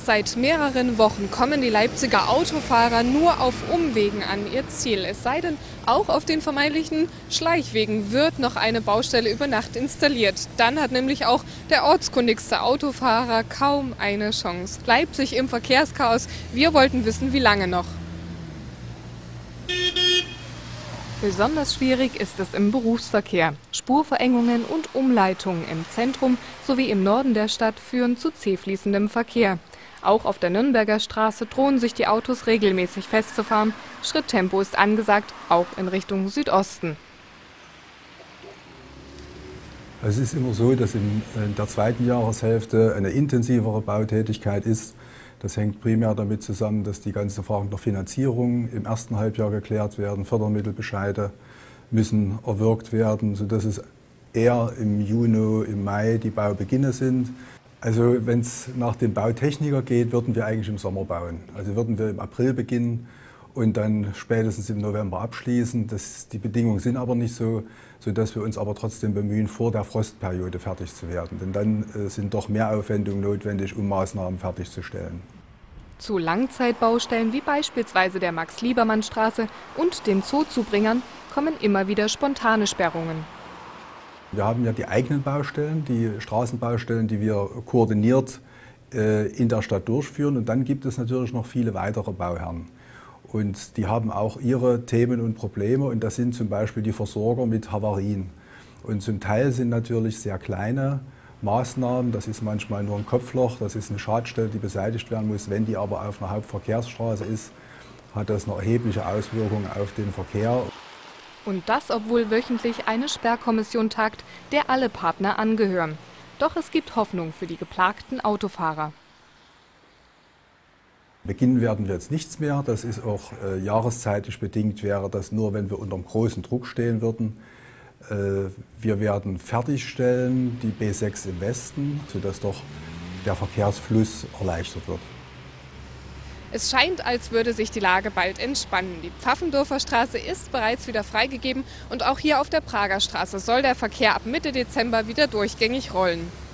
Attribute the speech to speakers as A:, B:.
A: Seit mehreren Wochen kommen die Leipziger Autofahrer nur auf Umwegen an ihr Ziel. Es sei denn, auch auf den vermeintlichen Schleichwegen wird noch eine Baustelle über Nacht installiert. Dann hat nämlich auch der ortskundigste Autofahrer kaum eine Chance. Leipzig im Verkehrschaos. Wir wollten wissen, wie lange noch. Besonders schwierig ist es im Berufsverkehr. Spurverengungen und Umleitungen im Zentrum sowie im Norden der Stadt führen zu zäh fließendem Verkehr. Auch auf der Nürnberger Straße drohen sich die Autos regelmäßig festzufahren. Schritttempo ist angesagt, auch in Richtung Südosten.
B: Es ist immer so, dass in der zweiten Jahreshälfte eine intensivere Bautätigkeit ist. Das hängt primär damit zusammen, dass die ganzen Fragen der Finanzierung im ersten Halbjahr geklärt werden. Fördermittelbescheide müssen erwirkt werden, sodass es eher im Juni, im Mai die Baubeginne sind. Also wenn es nach dem Bautechniker geht, würden wir eigentlich im Sommer bauen. Also würden wir im April beginnen und dann spätestens im November abschließen. Die Bedingungen sind aber nicht so, sodass wir uns aber trotzdem bemühen, vor der Frostperiode fertig zu werden. Denn dann sind doch Mehraufwendungen notwendig, um Maßnahmen fertigzustellen.
A: Zu Langzeitbaustellen wie beispielsweise der Max-Liebermann-Straße und den Zoozubringern kommen immer wieder spontane Sperrungen.
B: Wir haben ja die eigenen Baustellen, die Straßenbaustellen, die wir koordiniert in der Stadt durchführen. Und dann gibt es natürlich noch viele weitere Bauherren. Und die haben auch ihre Themen und Probleme. Und das sind zum Beispiel die Versorger mit Havarien. Und zum Teil sind natürlich sehr kleine Maßnahmen. Das ist manchmal nur ein Kopfloch, das ist eine Schadstelle, die beseitigt werden muss. Wenn die aber auf einer Hauptverkehrsstraße ist, hat das eine erhebliche Auswirkung auf den Verkehr.
A: Und das, obwohl wöchentlich eine Sperrkommission tagt, der alle Partner angehören. Doch es gibt Hoffnung für die geplagten Autofahrer.
B: Beginnen werden wir jetzt nichts mehr. Das ist auch jahreszeitlich bedingt, wäre das nur, wenn wir unter einem großen Druck stehen würden. Wir werden fertigstellen die B6 im Westen, sodass doch der Verkehrsfluss erleichtert wird.
A: Es scheint, als würde sich die Lage bald entspannen. Die Pfaffendorfer Straße ist bereits wieder freigegeben und auch hier auf der Prager Straße soll der Verkehr ab Mitte Dezember wieder durchgängig rollen.